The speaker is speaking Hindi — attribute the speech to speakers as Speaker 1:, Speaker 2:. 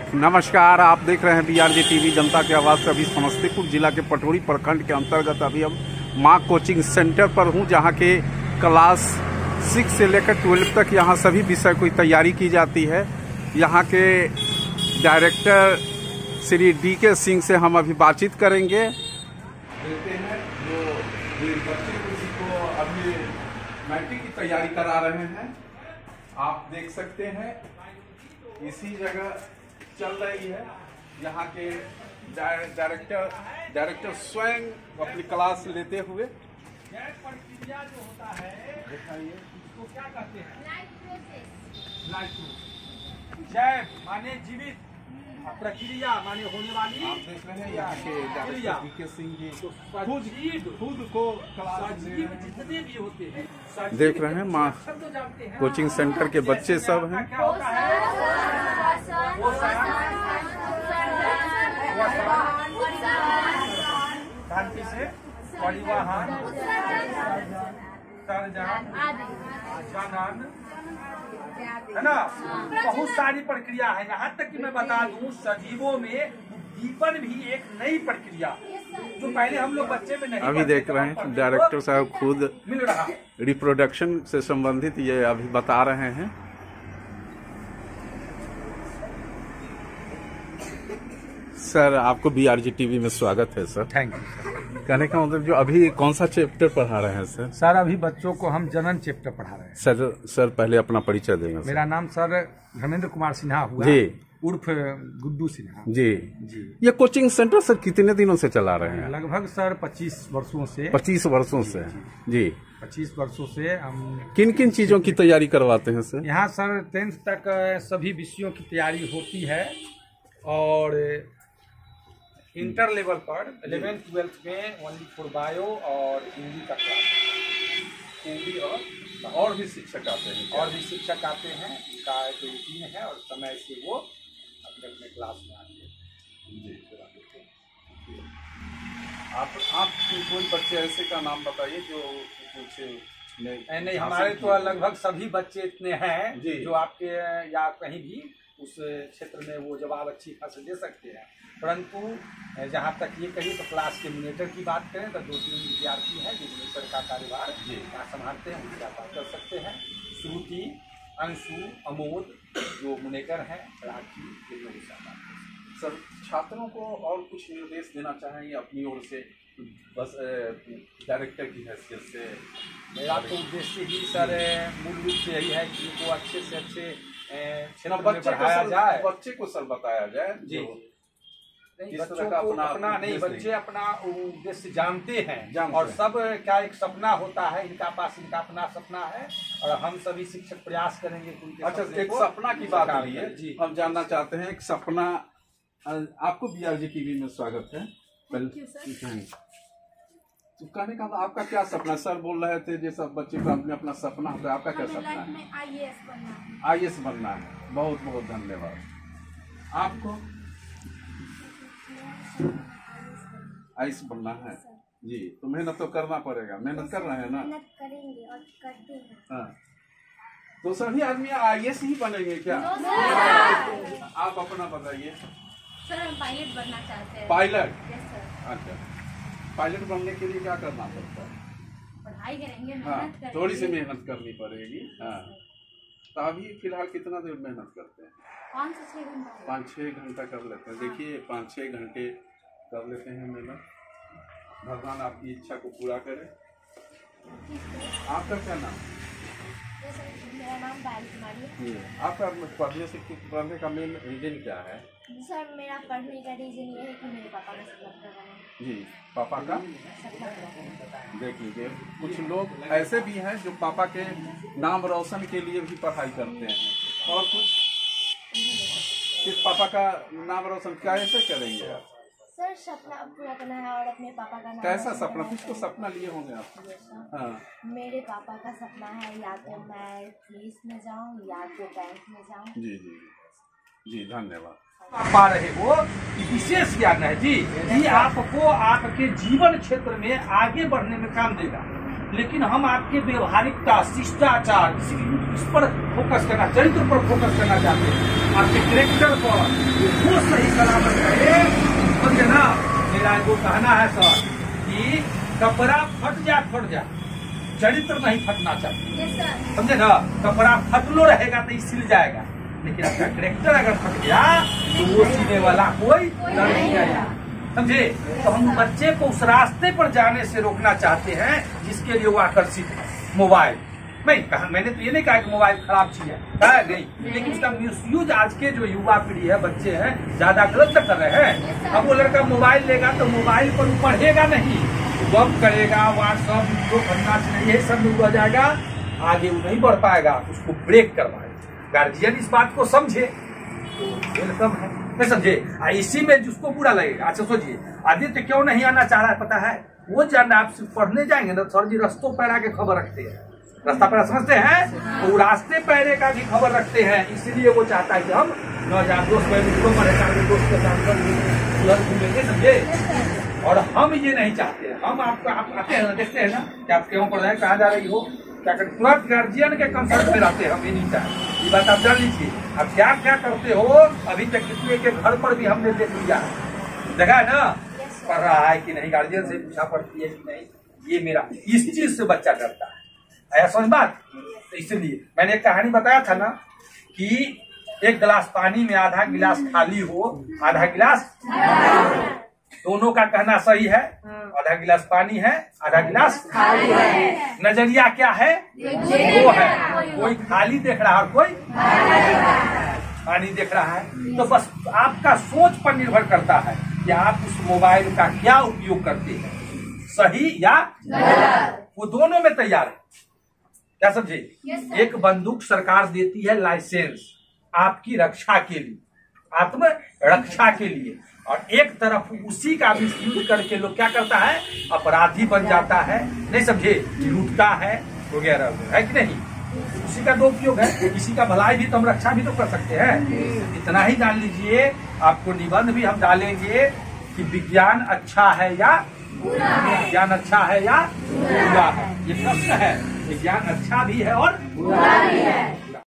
Speaker 1: नमस्कार, आप देख रहे हैं BRJ टीवी जनता की आवाज़। अभी समस्तीपुर जिला के पटोरी प्रखंड के अंतर्गत अभी हम माँ कोचिंग सेंटर पर हूँ, जहाँ के क्लास 6 से लेकर 12 तक यहाँ सभी विषय की तैयारी की जाती है। यहाँ के डायरेक्टर श्री DK सिंह से हम अभी बातचीत करेंगे। देते हैं जो बच्चे किसी को अभी मैट्रिक की तैयारी करा रहे हैं। आप देख सकते हैं इसी जगह चल रही है। यहाँ के डायरेक्टर स्वयं अपनी क्लास लेते हुए प्रक्रिया जो होता है, दिखाइए इसको क्या कहते हैं?
Speaker 2: जय माने जीवित, प्रक्रिया माने होने वाली।
Speaker 1: आप देख रहे हैं यहाँ के डायरेक्टर DK सिंह जी खुद को क्लास
Speaker 2: जितने भी होते हैं
Speaker 1: देख रहे हैं। माँ कोचिंग सेंटर के बच्चे सब हैं।
Speaker 2: शांति से परिवहन है ना, बहुत सारी प्रक्रिया है। यहाँ तक कि मैं बता दूं, सजीवों में दीपन भी एक नई प्रक्रिया जो पहले हम लोग बच्चे में नहीं।
Speaker 1: अभी देख रहे हैं डायरेक्टर साहब खुद
Speaker 2: मिल रहा
Speaker 1: रिप्रोडक्शन से संबंधित ये अभी बता रहे हैं। सर, आपको BRJ टीवी में स्वागत है सर।
Speaker 2: Thank you.
Speaker 1: कहने का मतलब जो अभी कौन सा चैप्टर पढ़ा रहे हैं सर?
Speaker 2: सर, अभी बच्चों को हम जनन चैप्टर पढ़ा रहे हैं।
Speaker 1: सर पहले अपना परिचय देंगे।
Speaker 2: मेरा नाम सर धर्मेंद्र कुमार सिन्हा हुआ
Speaker 1: जी,
Speaker 2: उर्फ गुड्डू सिन्हा
Speaker 1: जी जी। ये कोचिंग सेंटर सर कितने दिनों से चला रहे हैं?
Speaker 2: लगभग सर 25 वर्षों से।
Speaker 1: 25 वर्षों से जी।
Speaker 2: 25 वर्षों से हम
Speaker 1: किन किन चीजों की तैयारी करवाते हैं सर?
Speaker 2: यहाँ सर 10th तक सभी विषयों की तैयारी होती है, और इंटर लेवल पर 11th 12th में ओनली फॉर बायो और हिंदी का क्लास।
Speaker 1: हिंदी और भी शिक्षक आते हैं?
Speaker 2: और भी शिक्षक आते हैं, उनका एक रूटीन है और समय से वो अपने अपने क्लास में आते हैं।
Speaker 1: जी। आप कोई बच्चे ऐसे का नाम बताइए जो कुछ
Speaker 2: नहीं, हमारे तो लगभग सभी बच्चे इतने हैं जो आपके या कहीं भी उस क्षेत्र में वो जवाब अच्छी खासी दे सकते हैं। परंतु जहाँ तक ये कहिए तो क्लास के मॉनिटर की बात करें तो 2-3 विद्यार्थी हैं जो मॉनिटर का कार्यभार यहाँ संभालते हैं, उनसे आप बात कर सकते हैं। श्रुति, अंशु, अमोद जो मॉनिटर हैं, राखी, सर छात्रों को और कुछ निर्देश देना चाहेंगे अपनी ओर से? बस डायरेक्टर की हैसियत से मेरा तो उद्देश्य ही सर मूल रूप से यही है कि इनको अच्छे से अच्छे क्षेत्र में पढ़ाया जाए,
Speaker 1: बच्चे को सर बताया जाए।
Speaker 2: जी, बच्चों को अपना नहीं, बच्चे अपना उद्देश्य जानते हैं और सब क्या एक सपना होता है, इनका पास इनका अपना सपना है और हम सभी शिक्षक प्रयास करेंगे।
Speaker 1: अच्छा, एक सपना की बात आ रही है जी, हम जानना चाहते हैं एक सपना। आपको BRJ टीवी में स्वागत है। तो कहने का आपका क्या सपना? सर बोल रहे थे जैसा बच्चे का अपना सपना होता है, आपका क्या सपना है? IAS बनना है। बहुत बहुत धन्यवाद। आपको IAS बनना है जी, तो मेहनत तो करना पड़ेगा। मेहनत कर रहे हैं ना?
Speaker 3: मेहनत करेंगे और करते हैं।
Speaker 1: हाँ, तो सभी आदमी IAS ही बनेंगे क्या? आप अपना बताइए।
Speaker 3: सर, हम पायलट बनना चाहते हैं।
Speaker 1: पायलट?
Speaker 3: Yes sir.
Speaker 1: अच्छा, पायलट बनने के लिए क्या करना पड़ता है?
Speaker 3: पढ़ाई करेंगे,
Speaker 1: हाँ,
Speaker 3: मेहनत करेंगे।
Speaker 1: थोड़ी सी मेहनत करनी पड़ेगी। हाँ, तो अभी फिलहाल कितना देर मेहनत करते हैं?
Speaker 3: 5 से 6 घंटा।
Speaker 1: 5-6 घंटा कर लेते हैं। देखिए 5-6 घंटे कर लेते हैं मेहनत। भगवान आपकी इच्छा को पूरा करे। आपका क्या नाम?
Speaker 3: मेरा नाम पायल कुमारी है।
Speaker 1: आपका पढ़ने का मेन रीजन क्या है?
Speaker 3: सर, मेरा पढ़ने का रीजन ये है कि मेरे पापा का सपना पूरा करना
Speaker 1: जी, पापा का
Speaker 3: सपना पूरा करना।
Speaker 1: देख लीजिए, कुछ लोग ऐसे भी हैं जो पापा के नाम रोशन के लिए भी पढ़ाई करते हैं, और कुछ सिर्फ पापा का नाम रोशन कैसे करेंगे आप?
Speaker 3: सर, सपना पूरा करना है और अपने पापा का नाम।
Speaker 1: कैसा सपना? कुछ तो सपना लिए होंगे आप? हाँ,
Speaker 3: मेरे पापा का सपना है या तो मैं पुलिस में जाऊं या तो बैंक में जाऊं।
Speaker 1: जी जी जी, धन्यवाद।
Speaker 2: पा रहे हो, विशेष ज्ञान है जी, ये आपको आपके जीवन क्षेत्र में आगे बढ़ने में काम देगा। लेकिन हम आपके व्यवहारिकता, शिष्टाचार, इस पर फोकस करना, चरित्र पर फोकस करना चाहते हैं, आपके कैरेक्टर पर वो सही सलामत रहे। समझे ना? मेरा वो कहना है सर कि कपड़ा फट जा, चरित्र नहीं फटना चाहिए। समझे ना? कपड़ा फटलो रहेगा तो सिल जाएगा, लेकिन आपका कैरेक्टर अगर फट गया तो वो सीने वाला कोई नहीं आया। समझे? तो हम बच्चे को उस रास्ते पर जाने से रोकना चाहते हैं जिसके लिए वो आकर्षित है। मोबाइल नहीं कहा, मैंने तो ये नहीं कहा कि मोबाइल खराब चीज है, नहीं, लेकिन उसका मिसयूज आज के जो युवा पीढ़ी है, बच्चे हैं, ज्यादा गलत कर रहे हैं। अब वो लड़का मोबाइल लेगा तो मोबाइल पर पढ़ेगा नहीं, वक्त करेगा, व्हाट्सअप वीडियो करना चाहिए, ये सब हो जाएगा, आगे वो नहीं बढ़ पाएगा, उसको ब्रेक करवाएगा। गार्जियन इस बात को समझे तो वेलकम है, नहीं समझे? इसी में जिसको बुरा लगेगा। अच्छा सोचिए, आदित्य क्यों नहीं आना चाह रहा है पता है? वो जब आप पढ़ने जाएंगे ना सर जी, रस्तों पैरा के खबर रखते हैं, रास्ता पैरा समझते हैं, तो रास्ते पैरे का भी खबर रखते हैं, इसलिए वो चाहता है कि हम दोस्त दोस्त के साथ घूमेंगे, समझे? और हम ये नहीं चाहते। हम आपको आप आते हैं ना, देखते हैं ना कि आप क्यों पढ़ रहे हैं, कहाँ जा रही हो, क्या करते, तुरंत गार्जियन के कंसर्ट में रहते हैं। हम ये नहीं चाहते, ये बात आप जान लीजिए। अब क्या क्या करते हो, अभी तक कितने के घर पर भी हमने देख लिया है, देखा है ना, पढ़ रहा है कि नहीं, गार्जियन से पूछा पड़ती है कि नहीं, ये मेरा, इस चीज से बच्चा डरता है। ऐसा समझ बात? तो इसलिए मैंने एक कहानी बताया था ना कि एक गिलास पानी में आधा गिलास खाली हो, आधा गिलास, दोनों का कहना सही है, आधा गिलास पानी है, आधा गिलास खाली है। नजरिया क्या है? वो है, कोई खाली देख रहा है और कोई पानी देख रहा है। तो बस आपका सोच पर निर्भर करता है कि आप उस मोबाइल का क्या उपयोग करते हैं, सही या गलत, वो दोनों में तैयार है। क्या समझे? एक बंदूक सरकार देती है लाइसेंस आपकी रक्षा के लिए, आत्म रक्षा के लिए, और एक तरफ उसी का मिसयूज करके लोग क्या करता है, अपराधी बन जाता है, नहीं समझे, लूटता है वगैरह, है कि नहीं? उसी का दो उपयोग है, किसी का भलाई भी तो हम रक्षा भी तो कर सकते हैं। इतना ही जान लीजिए। आपको निबंध भी हम डालेंगे कि विज्ञान अच्छा है या बुरा है, विज्ञान अच्छा है या बुरा है, ये प्रश्न है। विज्ञान अच्छा भी है और बुरा भी है।